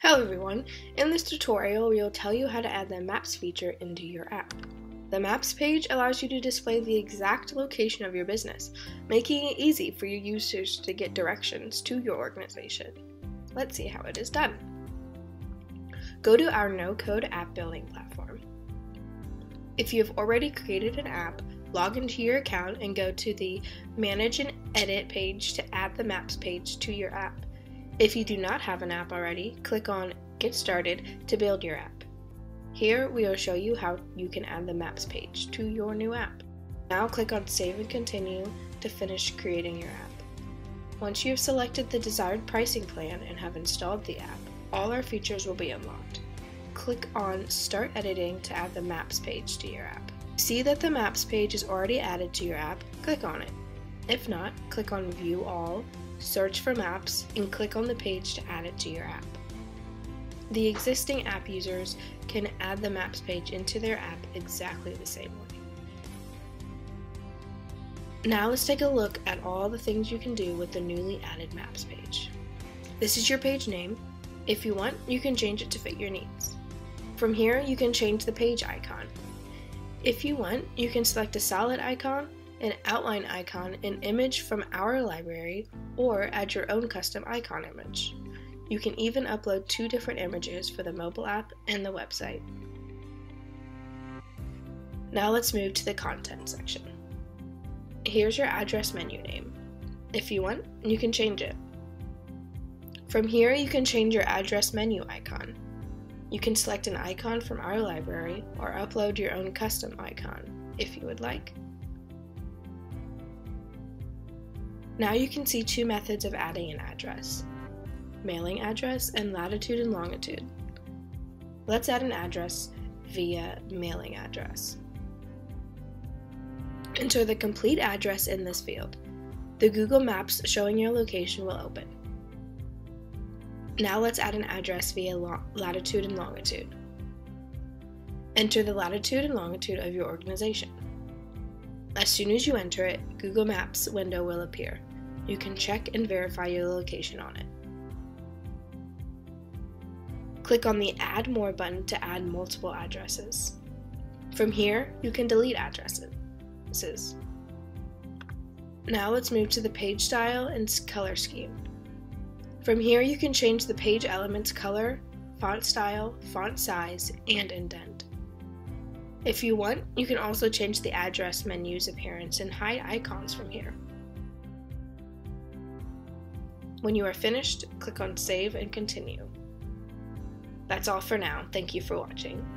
Hello everyone, in this tutorial we will tell you how to add the Maps feature into your app. The Maps page allows you to display the exact location of your business, making it easy for your users to get directions to your organization. Let's see how it is done. Go to our no-code app building platform. If you have already created an app, log into your account and go to the Manage and Edit page to add the Maps page to your app. If you do not have an app already, click on Get Started to build your app. Here we will show you how you can add the Maps page to your new app. Now click on Save and Continue to finish creating your app. Once you have selected the desired pricing plan and have installed the app, all our features will be unlocked. Click on Start Editing to add the Maps page to your app. See that the Maps page is already added to your app, click on it. If not, click on View All, search for Maps, and click on the page to add it to your app. The existing app users can add the Maps page into their app exactly the same way. Now let's take a look at all the things you can do with the newly added Maps page. This is your page name. If you want, you can change it to fit your needs. From here, you can change the page icon. If you want, you can select a solid icon, an outline icon, an image from our library, or add your own custom icon image. You can even upload 2 different images for the mobile app and the website. Now let's move to the content section. Here's your address menu name. If you want, you can change it. From here, you can change your address menu icon. You can select an icon from our library or upload your own custom icon if you would like. Now you can see 2 methods of adding an address: mailing address and latitude and longitude. Let's add an address via mailing address. Enter the complete address in this field. The Google Maps showing your location will open. Now let's add an address via latitude and longitude. Enter the latitude and longitude of your organization. As soon as you enter it, Google Maps window will appear. You can check and verify your location on it. Click on the Add More button to add multiple addresses. From here, you can delete addresses. Now let's move to the page style and color scheme. From here, you can change the page element's color, font style, font size, and indent. If you want, you can also change the address menu's appearance and hide icons from here. When you are finished, click on Save and Continue. That's all for now. Thank you for watching.